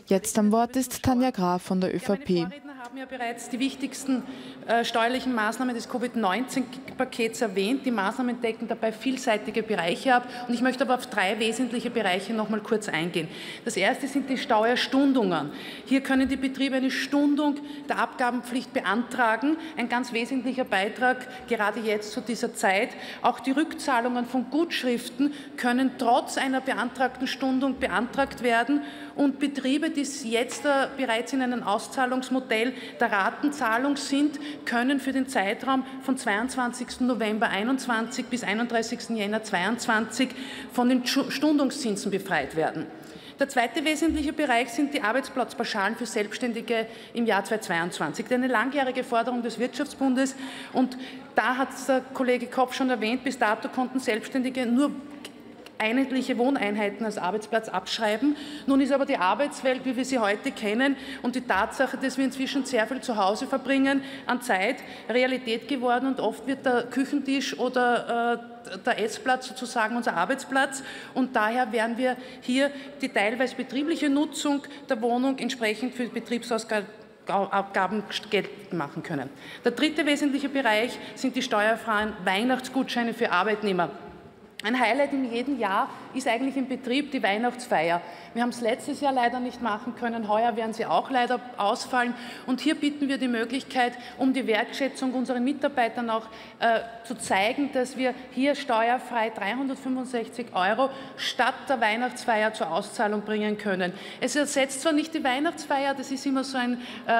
Jetzt am Wort ist Tanja Graf von der ÖVP. Meine Vorredner haben ja bereits die wichtigsten steuerlichen Maßnahmen des Covid-19-Pakets erwähnt. Die Maßnahmen decken dabei vielseitige Bereiche ab. Und ich möchte aber auf 3 wesentliche Bereiche noch mal kurz eingehen. Das erste sind die Steuerstundungen. Hier können die Betriebe eine Stundung der Abgabenpflicht beantragen. Ein ganz wesentlicher Beitrag, gerade jetzt zu dieser Zeit. Auch die Rückzahlungen von Gutschriften können trotz einer beantragten Stundung beantragt werden. Und Betriebe, die jetzt bereits in einem Auszahlungsmodell der Ratenzahlung sind, können für den Zeitraum von 22. November 2021 bis 31. Jänner 2022 von den Stundungszinsen befreit werden. Der zweite wesentliche Bereich sind die Arbeitsplatzpauschalen für Selbstständige im Jahr 2022. Eine langjährige Forderung des Wirtschaftsbundes. Und da hat der Kollege Kopp schon erwähnt, bis dato konnten Selbstständige nur einheitliche Wohneinheiten als Arbeitsplatz abschreiben. Nun ist aber die Arbeitswelt, wie wir sie heute kennen, und die Tatsache, dass wir inzwischen sehr viel zu Hause verbringen, an Zeit Realität geworden, und oft wird der Küchentisch oder der Essplatz sozusagen unser Arbeitsplatz, und daher werden wir hier die teilweise betriebliche Nutzung der Wohnung entsprechend für Betriebsausgaben geltend machen können. Der dritte wesentliche Bereich sind die steuerfreien Weihnachtsgutscheine für Arbeitnehmer. Ein Highlight in jedem Jahr ist eigentlich im Betrieb die Weihnachtsfeier. Wir haben es letztes Jahr leider nicht machen können, heuer werden sie auch leider ausfallen. Und hier bieten wir die Möglichkeit, um die Wertschätzung unseren Mitarbeitern auch zu zeigen, dass wir hier steuerfrei 365 € statt der Weihnachtsfeier zur Auszahlung bringen können. Es ersetzt zwar nicht die Weihnachtsfeier, das ist immer so ein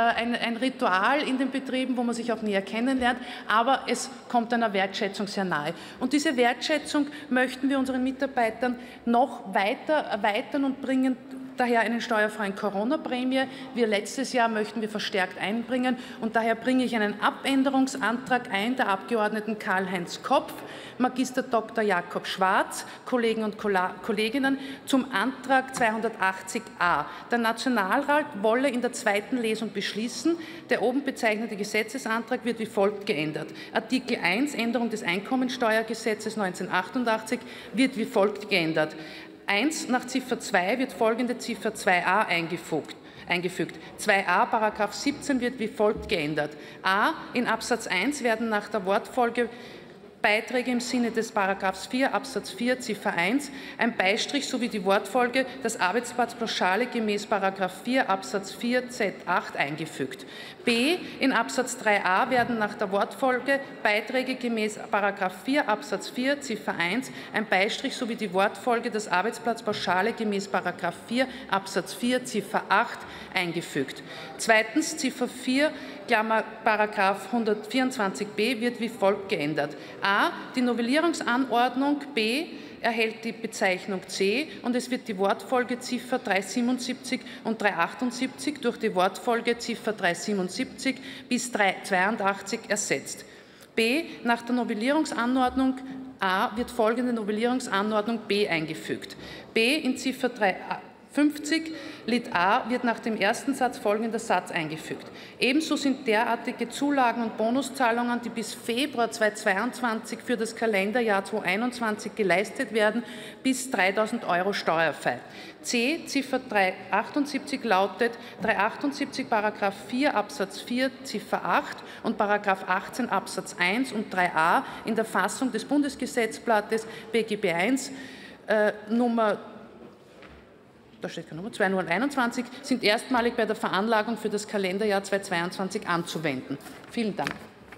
Ritual in den Betrieben, wo man sich auch näher kennenlernt, aber es kommt einer Wertschätzung sehr nahe. Und diese Wertschätzung möchten wir unseren Mitarbeitern noch weiter erweitern und bringen daher einen steuerfreien Corona-Prämie. Wir letztes Jahr möchten wir verstärkt einbringen, und daher bringe ich einen Abänderungsantrag ein der Abgeordneten Karl-Heinz Kopf, Magister Dr. Jakob Schwarz, Kollegen und Kolleginnen zum Antrag 280a. Der Nationalrat wolle in der zweiten Lesung beschließen, der oben bezeichnete Gesetzesantrag wird wie folgt geändert. Artikel 1, Änderung des Einkommensteuergesetzes 1988, wird wie folgt geändert. 1. Nach Ziffer 2 wird folgende Ziffer 2a eingefügt. 2a, Paragraph 17 wird wie folgt geändert. A. In Absatz 1 werden nach der Wortfolge Beiträge im Sinne des § 4 Absatz 4 Ziffer 1 ein Beistrich sowie die Wortfolge das Arbeitsplatzpauschale gemäß § 4 Absatz 4 Z8 eingefügt. B. In Absatz 3a werden nach der Wortfolge Beiträge gemäß § 4 Absatz 4 Ziffer 1 ein Beistrich sowie die Wortfolge das Arbeitsplatzpauschale gemäß § 4 Absatz 4 Ziffer 8 eingefügt. Zweitens Ziffer 4 Paragraph 124b wird wie folgt geändert. A. Die Novellierungsanordnung B erhält die Bezeichnung C und es wird die Wortfolge Ziffer 377 und 378 durch die Wortfolge Ziffer 377 bis 382 ersetzt. B. Nach der Novellierungsanordnung A wird folgende Novellierungsanordnung B eingefügt. B. In Ziffer 350 Lit a wird nach dem ersten Satz folgender Satz eingefügt. Ebenso sind derartige Zulagen und Bonuszahlungen, die bis Februar 2022 für das Kalenderjahr 2021 geleistet werden, bis 3.000 € steuerfrei. C. Ziffer 378 lautet 378 Paragraph 4 Absatz 4 Ziffer 8 und Paragraph 18 Absatz 1 und 3a in der Fassung des Bundesgesetzblattes BGB 1 Nummer 2021 sind erstmalig bei der Veranlagung für das Kalenderjahr 2022 anzuwenden. Vielen Dank.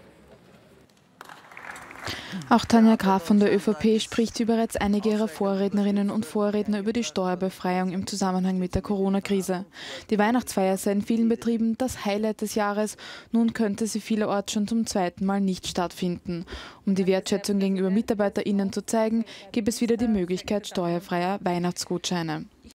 Auch Tanja Graf von der ÖVP spricht wie bereits einige ihrer Vorrednerinnen und Vorredner über die Steuerbefreiung im Zusammenhang mit der Corona-Krise. Die Weihnachtsfeier sei in vielen Betrieben das Highlight des Jahres. Nun könnte sie vielerorts schon zum zweiten Mal nicht stattfinden. Um die Wertschätzung gegenüber MitarbeiterInnen zu zeigen, gibt es wieder die Möglichkeit steuerfreier Weihnachtsgutscheine.